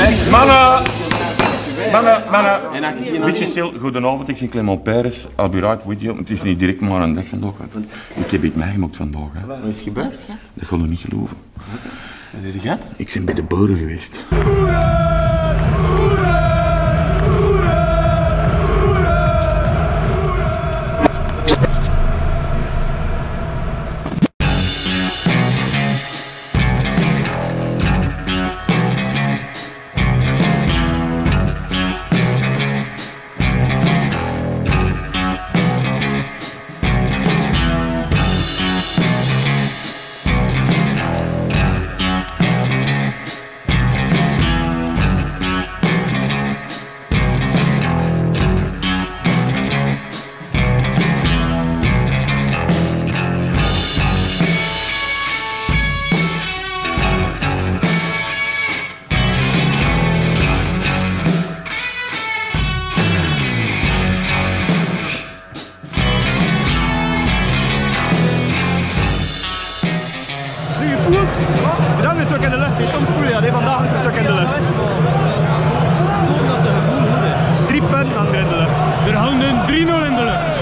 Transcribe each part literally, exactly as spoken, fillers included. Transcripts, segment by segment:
Mannen! Mannen, mannen! Beetje stil, goedenavond, ik ben Clement Peres. I'll be right with you. Het is niet direct maar een dag vandaag. Ik heb iets meegemaakt vandaag. Hè. Wat is gebeurd? Dat ga je niet geloven. Wat heb je gehad? Ik ben bij de boeren geweest. Bedankt het ook in de lucht. Soms voel je dat, vandaag hangt het ook in de lucht. Drie punten hangen er in de lucht. Er hangen drie nul in de lucht.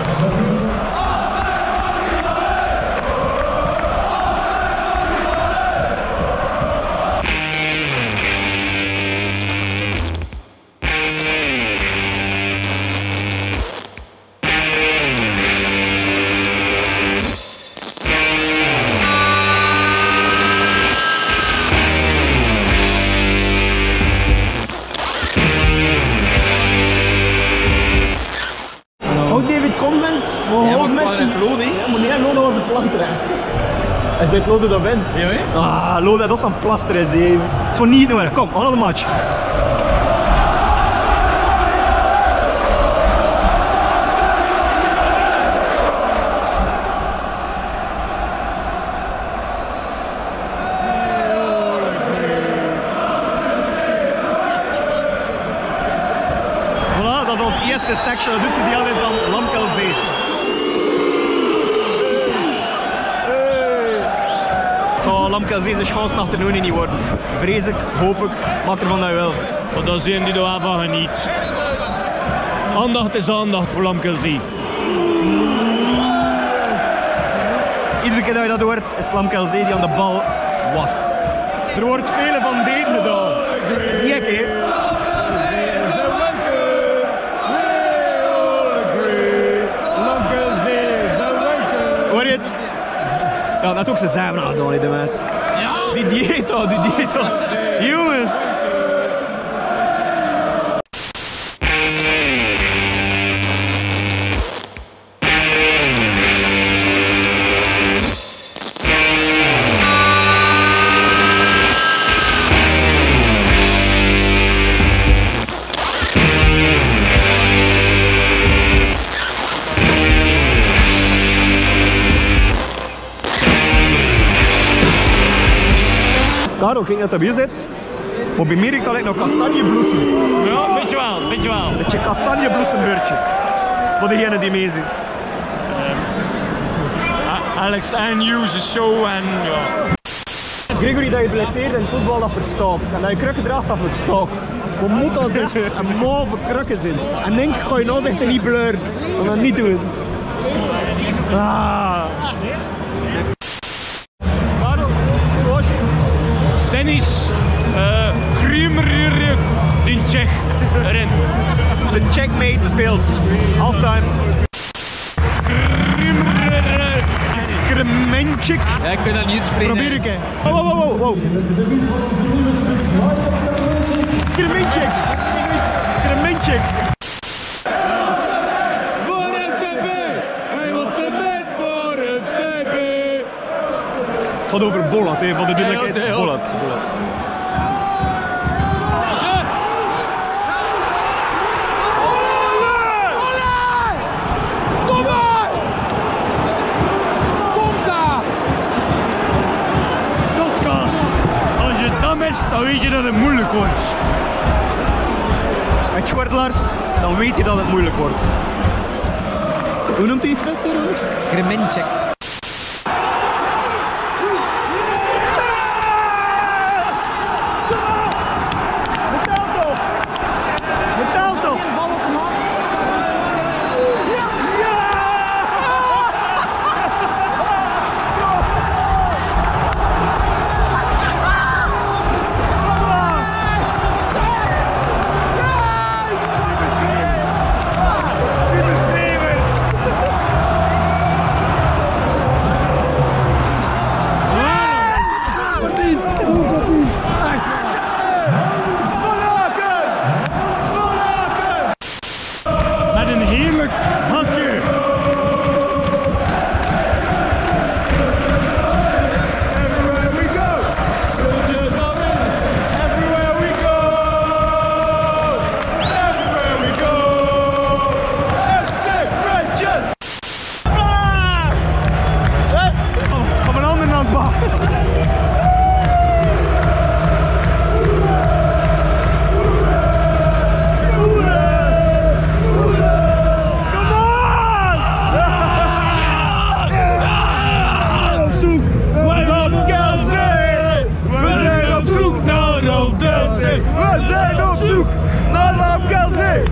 Hij zegt Lode dat win. Ja, hè? Ah, Lode, dat is een plaster in zeven. Het is voor niet nodig. Kom, aan de match. Voilà, dat is al het eerste stekje. Dat doet hij die al is dan Lamkelzee. Lamkelzee zijn chance naar toernooi niet worden. Vrees ik, hoop ik, maak ervan dat je wilt. Want dan zien die er van geniet. Aandacht is aandacht voor Lamkelzee. Iedere keer dat je dat hoort, is Lamkelzee die aan de bal was. Er wordt vele van deden gedaan. Niet ik, hè. Hoor je het? Ja, dat ook ze zeven gedaan, de mensen. Ja. Die dieet al, die dieet al. Jongen. Karo, kijk naar dat hier zit. Maar bij mij riekt dat nog kastanjebloesem. Ja, weet je wel, weet je wel. Een beetje kastanjebloesembeurtje. Voor degenen die mee zijn. Um, Alex en Hughes is zo en ja. Gregory, dat je blesseert in voetbal, dat verstaat. En dat je krukken draagt, dat verstaat. Maar moet dat echt een mauve krukken zijn. En denk, ga je nou echt niet bleuren. Dan dat niet doen. Ah. Dennis uh, Krimrjev, die Tsjech erin. De checkmate speelt. Halftime. Kremenchik. Ja, ik kan dat niet spreken. Probeer ik, hè. Wow, wow, wow, wow. Kremenchik. Kremenchik. Voor F C B! Hij was de met voor F C B! Het gaat over Bolat, hè, van de duidelijkheid. Bolat, Bolat. Dan weet je dat het moeilijk wordt. Met Schwartelaars, dan weet je dat het moeilijk wordt. Hoe noemt hij spits, Ronald? Kremenchik. Betaal! heerlijk hakje. We zijn op zoek naar Lamkelzee!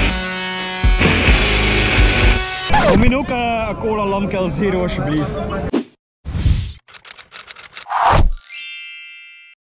Kom je ook uh, een cola Lamkel Zero alsjeblieft?